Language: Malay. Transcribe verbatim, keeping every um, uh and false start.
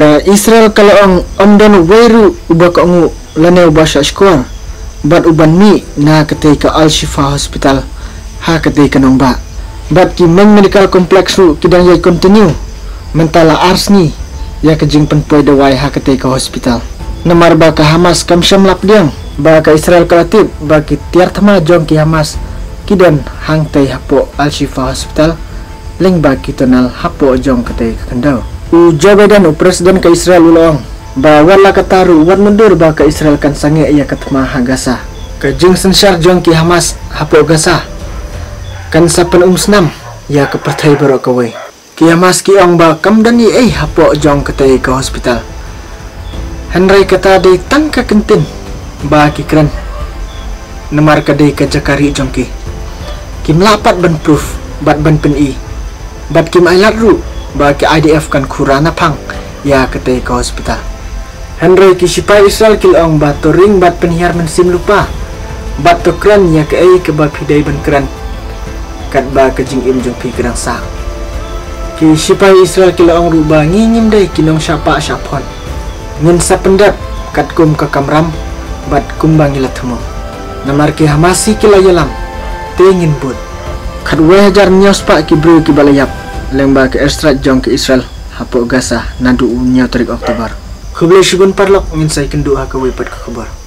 Ka Israel kalau ang omdan wairu ubah ka ngu laneu basha skor bat uban mi na katei ka Al Shifa Hospital ha katei ka nong ba bat ki meng medical complex ru kidang yai continue mentala arsni ya ka jing penpoi dawai ha katei ka hospital namar ba ka Hamas kam syam lap diang ba ka Israel kalatip ba ki tiar thama jong ki Hamas kidan hang tei hapo Al Shifa Hospital leng ba ki tonal hapo jong katei ka kendau u Joe Biden u presiden ka Israel ulong ba wala kataru wan mundur ba ka Israel kan sange ia katma ha Gaza ka jing sensyar jong ki Hamas hapo Gaza kan sapan umsnam ya ka perthai baro ka we ki Hamas ki ong ba kam dani ei hapo jong katei ka hospital Henry kata de tangka kentin ba ki kran namar ka de ka jakari jong ki kim lapat ban proof bat ban pen i bat kim ailat ru ba ki I D F kan kurana pang ya katei ka hospital Henry ki sipai Israel kil ong ba to ring bat penhiar mensim lupa bat to kran ya ke ei ke ba pidai ban kran kat ba ke jing im jong pi kerang sa ki sipai Israel kil ong ru ba nginyim dai kinong syapa syapon ngin sa pendap kat kum ka kamram bat kumbang ilat temu namar ki Hamasi ki layalam tengin bud kat we hajar nyos pa ki bro ki balayap lembah ke airstrike jong ke Israel hapo Gaza nadu unya tarik Oktober. Kublai shibun parlok ngin sai kendu ha ke wepat ke kabar.